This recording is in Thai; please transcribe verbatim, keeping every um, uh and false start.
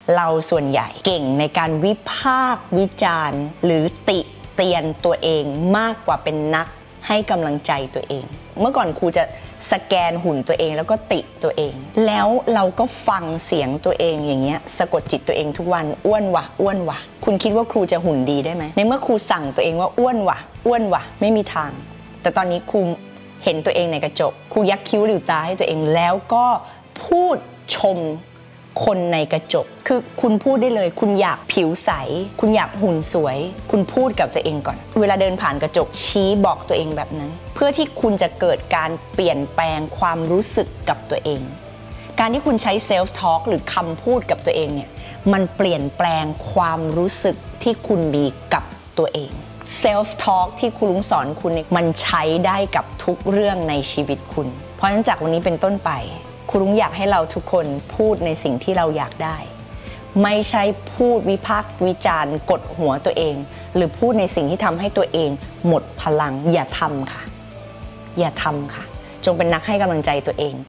เราส่วนใหญ่เก่งในการวิพากษ์วิจารณ์หรือติเตียนตัวเองมากกว่าเป็นนักให้กำลังใจตัวเองเมื่อก่อนครูจะสแกนหุ่นตัวเองแล้วก็ติตัวเองแล้วเราก็ฟังเสียงตัวเองอย่างเงี้ยสะกดจิตตัวเองทุกวันอ้วนวะอ้วนวะคุณคิดว่าครูจะหุ่นดีได้ไหมในเมื่อครูสั่งตัวเองว่าอ้วนวะอ้วนวะไม่มีทางแต่ตอนนี้ครูเห็นตัวเองในกระจกครูยักคิ้วหลิวตาให้ตัวเองแล้วก็พูดชมคนในกระจกคือคุณพูดได้เลยคุณอยากผิวใสคุณอยากหุ่นสวยคุณพูดกับตัวเองก่อนเวลาเดินผ่านกระจกชี้บอกตัวเองแบบนั้นเพื่อที่คุณจะเกิดการเปลี่ยนแปลงความรู้สึกกับตัวเองการที่คุณใช้เซลฟ์ทอล์กหรือคำพูดกับตัวเองเนี่ยมันเปลี่ยนแปลงความรู้สึกที่คุณมีกับตัวเองเซลฟ์ทอล์กที่ครูลุงสอนคุณเนี่ยมันใช้ได้กับทุกเรื่องในชีวิตคุณเพราะฉะนั้นจากวันนี้เป็นต้นไปครูลุงอยากให้เราทุกคนพูดในสิ่งที่เราอยากได้ไม่ใช่พูดวิพากษ์วิจารณ์กดหัวตัวเองหรือพูดในสิ่งที่ทำให้ตัวเองหมดพลังอย่าทำค่ะอย่าทำค่ะจงเป็นนักให้กำลังใจตัวเอง